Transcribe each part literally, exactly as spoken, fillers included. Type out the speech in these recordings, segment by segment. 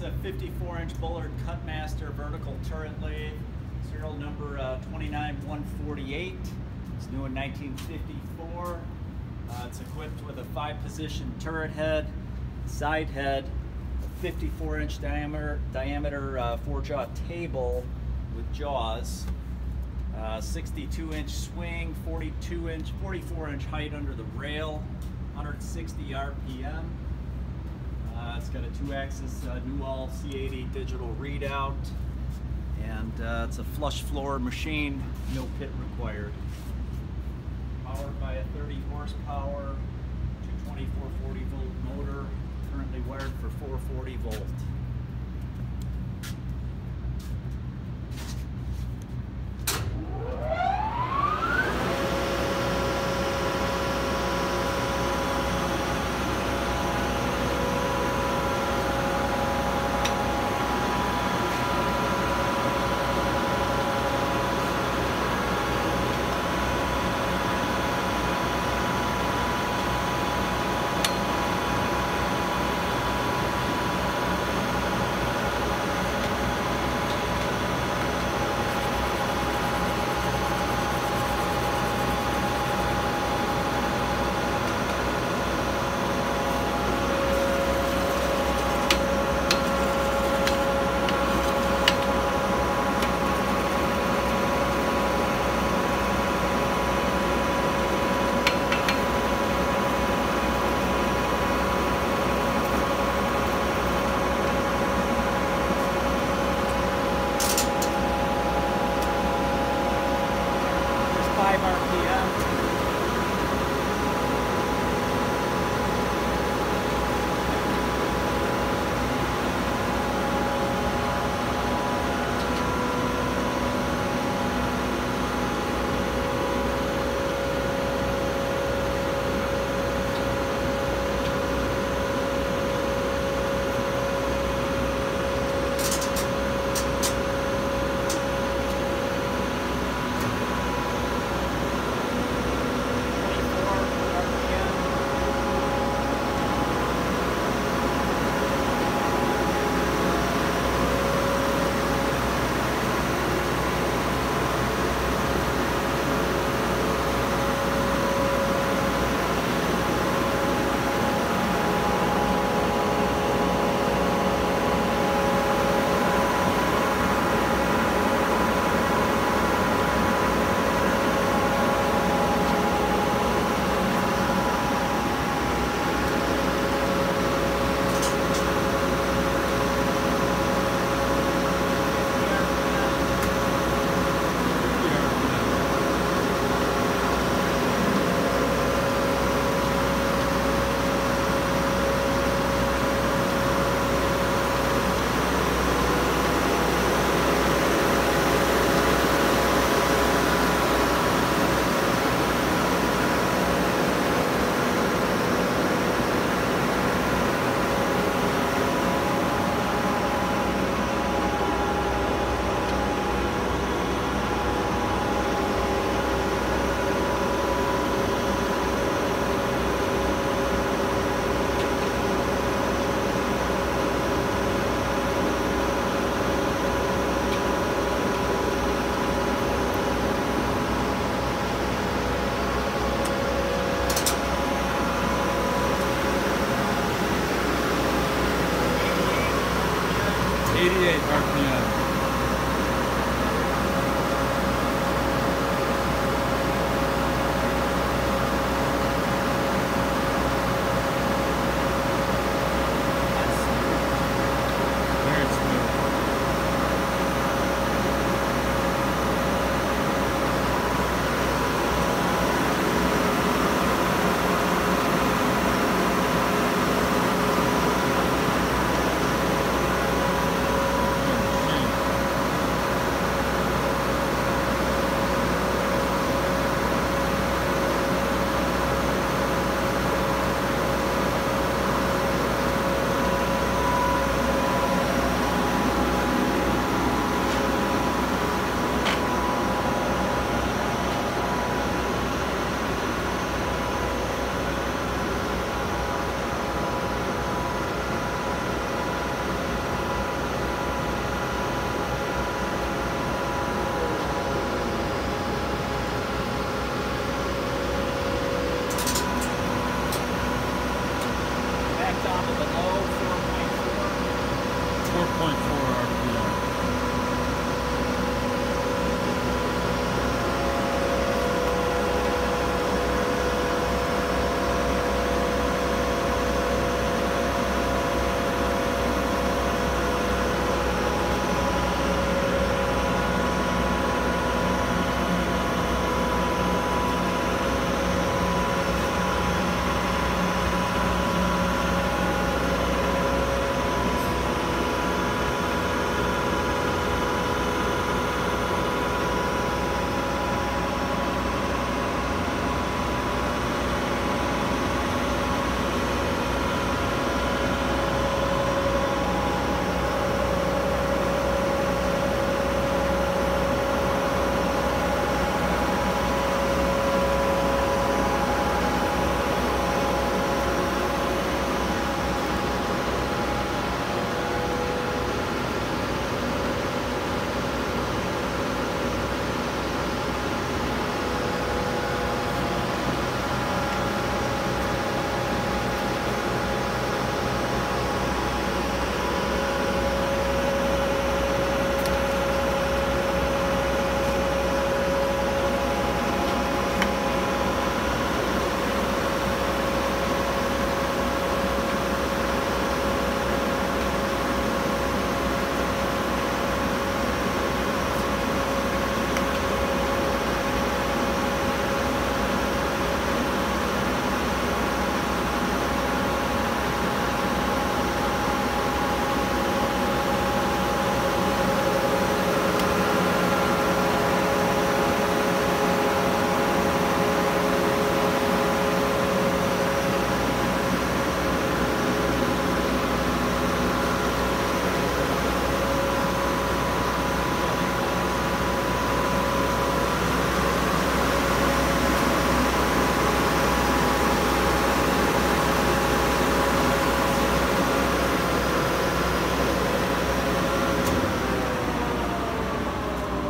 a fifty-four inch Bullard Cutmaster vertical turret lathe, serial number uh, twenty-nine one forty-eight. It's new in nineteen fifty-four. Uh, it's equipped with a five position turret head, side head, a fifty-four inch diameter, diameter uh, four jaw table with jaws, uh, sixty-two inch swing, forty-two inch, forty-four inch height under the rail, one hundred sixty R P M. Uh, it's got a two-axis uh, Newall C eighty digital readout, and uh, it's a flush floor machine, no pit required. Powered by a thirty horsepower, two twenty-four forty volt motor, currently wired for four forty volt. five R P M. eighty-eight R P M. point four R P M.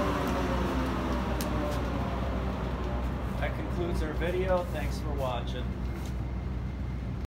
That concludes our video. Thanks for watching.